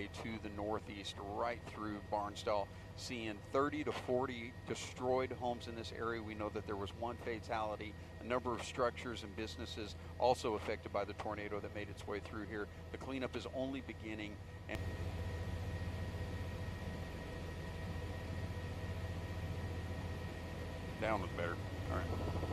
to the northeast, right through Barnsdall, seeing 30 to 40 destroyed homes in this area. We know that there was one fatality, a number of structures and businesses also affected by the tornado that made its way through here. The cleanup is only beginning. And down was better. All right.